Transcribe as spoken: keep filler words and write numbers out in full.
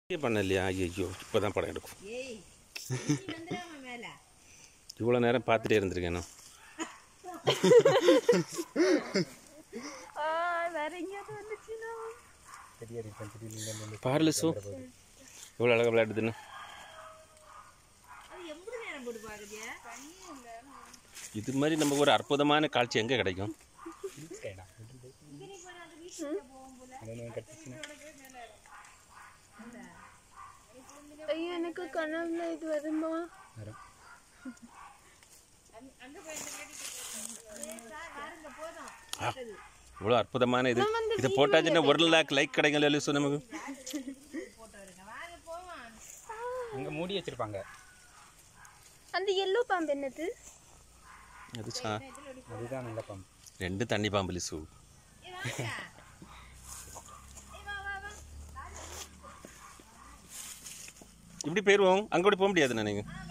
பண்ணலையா? ஐயோ இப்போ தான் படம் எடுக்கும். இவ்வளோ நேரம் பார்த்துட்டே இருந்திருக்கேன். பாரல சோ இவ்வளோ அழகாக விளையாடுதுன்னு. இது மாதிரி நமக்கு ஒரு அற்புதமான காட்சி எங்கே கிடைக்கும்? ஐயோ எனக்கு கனவுல இது வருமா? இவ்வளோ அற்புதமான இது இது போட்டாச்சுன்னா ஒரு லேக் லைக் கிடைக்கும். இல்லை சோ நமக்கு அங்கே மூடி வச்சிருப்பாங்க. அந்த எல்லோ பாம்பு என்னது? அது சா அதுதான் நல்ல பாம்பு. ரெண்டு தண்ணி பாம்பு லிசு. இப்படி போயிடுவோம், அங்கே கூட போக முடியாது நினைங்க.